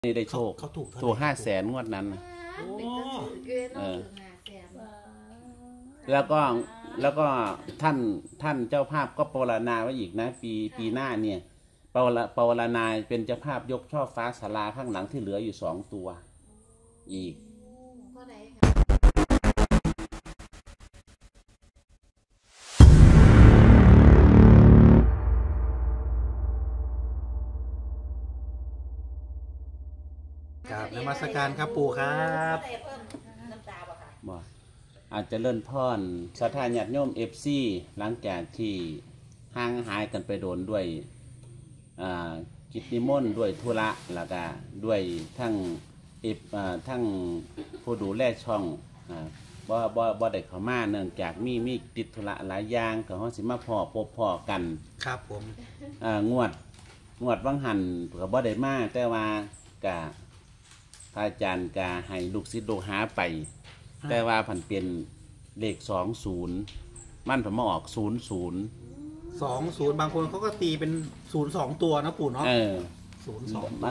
นี่ได้โชคเขาถูก 500,000งวดนั้นแล้วก็ท่านเจ้าภาพก็ปรารถนาไว้อีกนะปีหน้าเนี่ยปรารถนาเป็นเจ้าภาพยกช่อฟ้าศาลาข้างหลังที่เหลืออยู่2 ตัวอีกครับนมัสการครับปู่ครับอาจจะเลื่อนพ่อนศรัทธาญาติโยมFCหลังจากที่ห่างหายกันไปโดนด้วยกิจนิมนต์ด้วยธุระแล้วก็ด้วยทั้งผู้ดูแลช่องบ่ได้เข้ามาเนื่องจากมีติดธุระหลายอย่างก็เฮาสิมาพอกันครับผมงวดวังหันก็บ่ได้มาแต่ว่าก็พระอาจารย์ก็ให้ลูกศิษย์ลูกหาไปแต่ว่าผันเป็นเลข20มันผมมาออก 20บางคนเขาก็ตีเป็น02ตัวนะปู่เนาะ02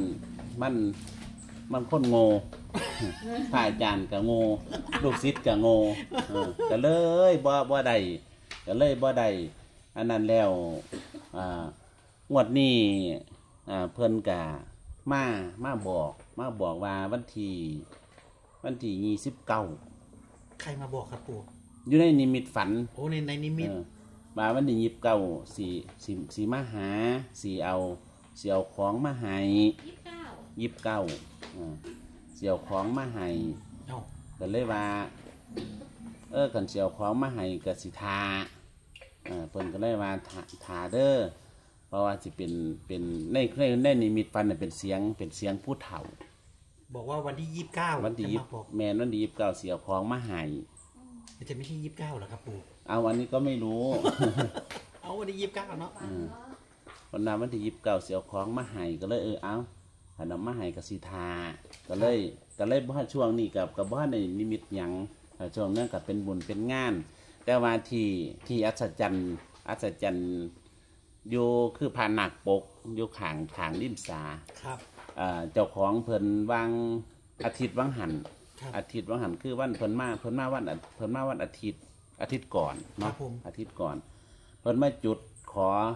มันคนโง่พระอาจารย์ก็โง่ลูกศิษย์ก็โง่ก็เลยบ่ได้อันนั้นแล้วงวดนี้เพิ่นก็มาบอกว่าวันที่29 ใครมาบอกครับปู่อยู่ในนิมิตฝันโอ้ในนิมิตมาวันที่29สีมาหาสีเอาของมาให้29เสี่ยวของมาให้ก็เลยว่ากันเสี่ยวของมาให้ก็สิทาเพิ่นก็เลยว่าทาเด้อเพราะว่าสิเป็นในนิมิตฝันเป็นเสียงผู้เฒ่าบอกว่าวันที่29 วันที่แม่นวันที่29เสี่ยวของมาให้จะไม่ใช่29หรอครับปู่เอาวันนี้ก็ไม่รู้เอาวันที่29เนาะวันที่29เสี่ยวของมาให้ก็เลยเอาหันมาให้กสิทาก็เลยบ่ช่วงนี้กับบ่ในนิมิตหยังช่วงนั้นก็เป็นบุญเป็นงานแต่ว่าที่อัศจรรย์อยู่คือพานักปกอยู่ข้างริมสาครับเจ้าของเพิ่นวางอาทิตย์วังหันคือวันเพิ่นมาวันอาทิตย์ก่อนเนาะอาทิตย์ก่อนเพิ่นมาจุดข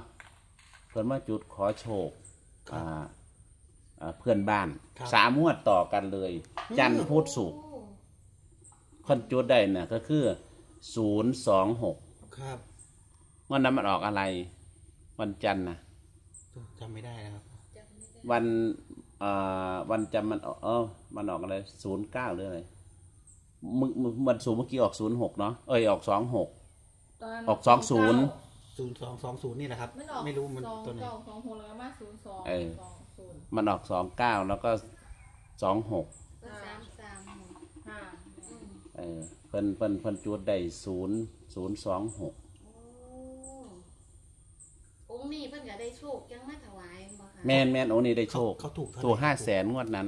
อโชคเพื่อนบ้าน3 งวดต่อกันเลยจันทร์พุธศุกร์คนจุดได้น่ะก็คือ026 ครับวันนั้นมันออกอะไรวันจันทร์นะจำไม่ได้นะครับวันจันทร์มันออกอะไร09หรืออะไรวันศุกร์เมื่อกี้ออก06เนาะออก26ออก20 0220นี่แหละครับไม่รู้มันตัวไหน 26แล้วก็มา02 มันออก29แล้วก็26เพิ่นจุดได้0026 องค์นี้เพิ่นก็ได้โชคยังมาถวายบ่คะแม่นองค์นี้ได้โชคเขาถูก 500,000งวดนั้น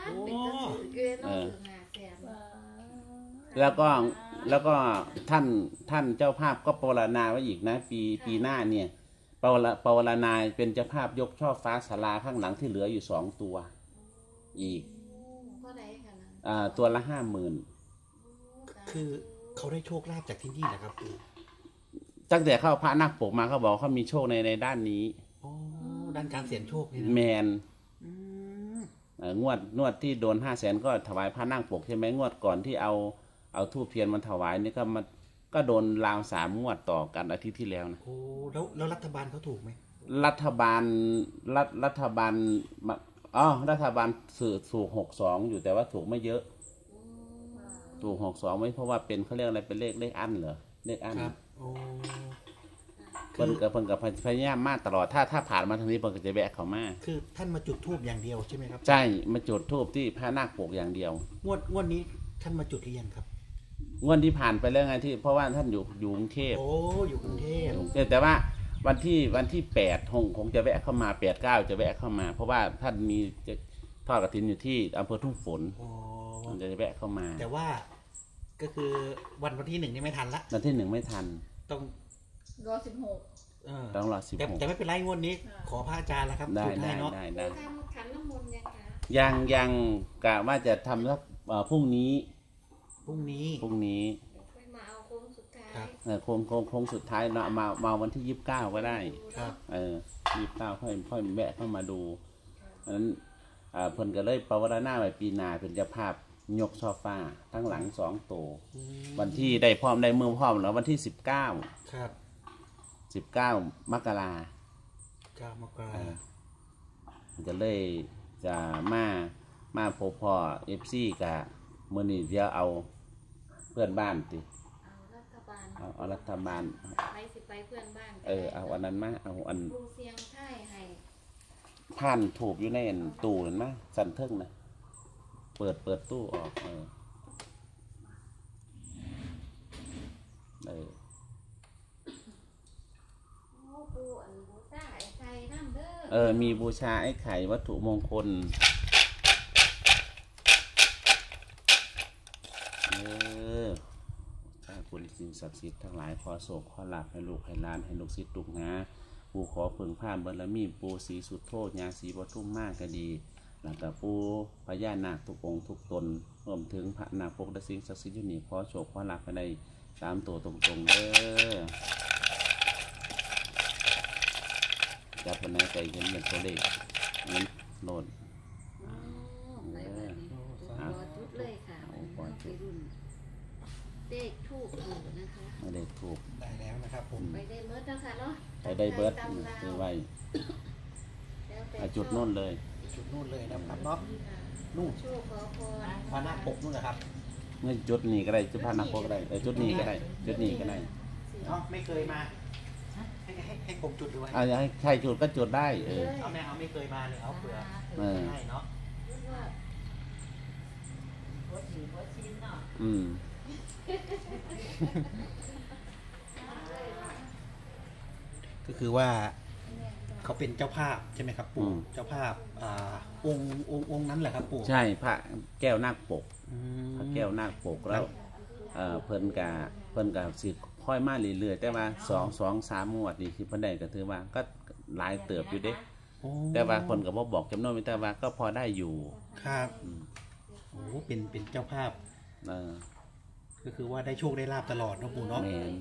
แล้วก็ท่านเจ้าภาพก็ปรารถนาไว้อีกนะปีหน้าเนี่ยปรารถนาเป็นเจ้าภาพยกช่อฟ้าศาลาข้างหลังที่เหลืออยู่2 ตัวอีกตัวละ50,000 คือเขาได้โชคลาภจากที่นี่แหละครับตั้งแต่เข้าพระนักปกมาเขาบอกเขามีโชคในด้านนี้ด้านการเสี่ยงโชคนี่แมนงวดที่โดน500,000ก็ถวายพระนักปกใช่ไหมงวดก่อนที่เอาธูปเทียนมาถวายนี่ก็โดนราว3 งวดต่อกันอาทิตย์ที่แล้วนะโอ้แล้วรัฐบาลเขาถูกไหมรัฐบาลถูก62อยู่แต่ว่าถูกไม่เยอะถูก62ไม่เพราะว่าเป็นเขาเรียกอะไรเป็นเลขอั้นเหรอเลขอั้นเพิ่นกับพยายามมาตลอดถ้าผ่านมาทางนี้เพิ่นก็จะแวะเข้ามาคือท่านมาจุดธูปอย่างเดียวใช่ไหมครับใช่มาจุดธูปที่พระนาคปกอย่างเดียวงวดนี้ท่านมาจุดหรือยังครับงวดที่ผ่านไปแล้วไงที่เพราะว่าท่านอยู่กรุงเทพอยู่กรุงเทพแต่ว่าวันที่8คงจะแวะเข้ามา8-9จะแวะเข้ามาเพราะว่าท่านมีทอดกฐินอยู่ที่อำเภอทุ่งฝนจะแวะเข้ามาแต่ว่าก็คือวันที่1นี่ไม่ทันละวันที่1ไม่ทันต้องรอ16 ต้องรอ16 แต่ไม่เป็นไรงวดนี้ขอพระอาจารย์แล้วครับได้เนาะทำขันน้ำมนต์ยังคะยังกะว่าจะทำสักพรุ่งนี้พรุ่งนี้ค่อยมาเอาโค้งสุดท้ายครับโค้งสุดท้ายเนาะมาวันที่29ก็ได้ครับ 29ค่อยแวะเข้ามาดูเพราะฉะนั้นเพิ่นก็เลยภาวนาไว้ปีหน้าเป็นเจ้าภาพยกโซฟาทั้งหลัง2ตัววันที่ได้พร้อมได้มือพร้อมแล้ววันที่19 ครับ 19 มกรา 9 มกราจะเลยจะมาพบพ่อ FC กับมื้อนี้เดี๋ยวเอาเพื่อนบ้านติเอารัฐบาลเอารัฐบาลไปสิไปเพื่อนบ้านเอาอันนั้นมาเอาอันปูเสียงไทยให้ท่านถูกอยู่ในตู้เห็นไหมสันเทิงนะเปิดตู้ออกโอ้ปูอันบูชาไอ้ไข่น้ำเด้อมีบูชาไอ้ไข่วัตถุมงคลถ้าคุณสิ่งศักดิ์สิทธิ์ทั้งหลายขอโศกขอลาภให้ลูกให้หลานให้ลูกศิษย์ลูกหาปูขอพึ่งผ้าบารมีปูศรีสุดโทษญาศรีปทุมมากก็ดีหลังจากปูพญานาคทุกองค์ทุกตนรวมถึงพระนาคปกและสิ่งศักดิ์สิทธิ์อยู่นี่ขอโชคขอลาภให้ได้3 ตัวตรงๆเด้อจับวันไหนใจเย็นเป็นตัวเลขนั้นโน่นไปแบบนี้รอจุดเลยค่ะไปรุ่นเด็กทูบอยู่นะคะไม่ได้ถูกได้แล้วนะครับผมไปได้เมิร์ดนะคะเนาะไปได้เบิร์ดคือไว้แล้วแต่จุดโน่นเลยจุดนู่นเลยนะครับเนาะนู่นโชคขอพรพระนาคปกนู่นนะครับเมื่อจุดนี้ก็ได้จุดพานาโคก็ได้จุดนี้ก็ได้จุดนี้ก็ได้เนาะไม่เคยมาให้ผมจุดด้วยเอาให้ใครจุดก็จุดได้เอาแม่เอาไม่เคยมาเลยเอาเผื่อให้เนาะอืมก็คือว่าเขาเป็นเจ้าภาพใช่ไหมครับปู่เจ้าภาพองค์นั้นแหละครับปู่ใช่พระแก้วนาคปกมพระแก้วนาคปกแล้วเพิ่นกะสิค่อยมาเรื่อยๆแต่ว่า2-3 งวดนี่ที่เพิ่นได้ก็ถือว่าก็หลายเติบอยู่เด้โอ้แต่ว่าคนก็บ่บอกจำนวนแต่ว่าก็พอได้อยู่ครับโอ้เป็นเจ้าภาพ ก็คือว่าได้โชคได้ลาบตลอดเนาะปู่เนาะแม่น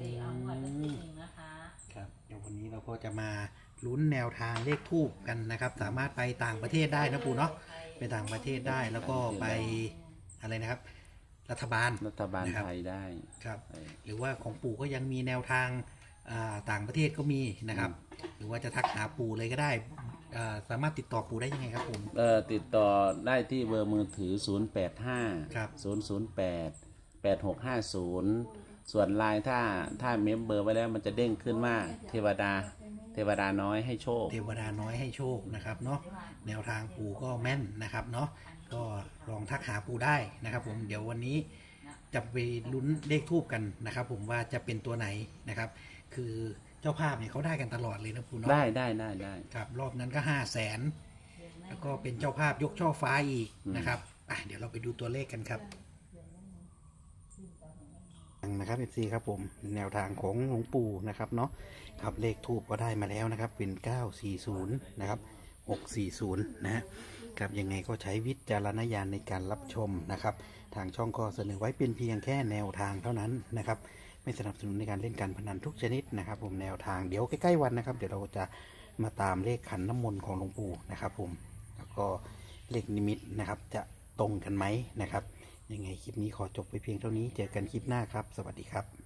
ครับเดี๋ยววันนี้เราก็จะมาลุ้นแนวทางเลขทูบกันนะครับ สามารถไปต่างประเทศได้นะปู่เนาะไปต่างประเทศได้แล้วก็ไปอะไรนะครับ รัฐบาลไทยได้ครับ หรือว่าของปู่ก็ยังมีแนวทางต่างประเทศก็มีนะครับ หรือว่าจะทักหาปู่เลยก็ได้สามารถติดต่อปู่ได้ยังไงครับผมติดต่อได้ที่เบอร์มือถือ085 ครับ 008 8650ส่วนไลน์ถ้าเมมเบอร์ไว้แล้วมันจะเด้งขึ้นว่าเทวดาน้อยให้โชคเทวดาน้อยให้โชคนะครับเนาะแนวทางปู่ก็แม่นนะครับเนาะก็ลองทักหาปู่ได้นะครับผมเดี๋ยววันนี้จะไปลุ้นเลขทูบกันนะครับ ผมว่าจะเป็นตัวไหนนะครับ คือเจ้าภาพเนี่ยเขาได้กันตลอดเลยนะปู่เนาะได้ครับรอบนั้นก็500,000แล้วก็เป็นเจ้าภาพยกช่อฟ้าอีกนะครับเดี๋ยวเราไปดูตัวเลขกันครับนะครับ FC ครับผมแนวทางของหลวงปู่นะครับเนาะครับเลขทูบก็ได้มาแล้วนะครับเป็น940นะครับ640นะฮะครับยังไงก็ใช้วิจารณญาณในการรับชมนะครับทางช่องก็เสนอไว้เป็นเพียงแค่แนวทางเท่านั้นนะครับไม่สนับสนุนในการเล่นการพนันทุกชนิดนะครับผมแนวทางเดี๋ยวใกล้ๆวันนะครับเดี๋ยวเราจะมาตามเลขขันน้ำมนต์ของหลวงปู่นะครับผมแล้วก็เลขนิมิตนะครับจะตรงกันไหมนะครับยังไงคลิปนี้ขอจบไปเพียงเท่านี้เจอกันคลิปหน้าครับสวัสดีครับ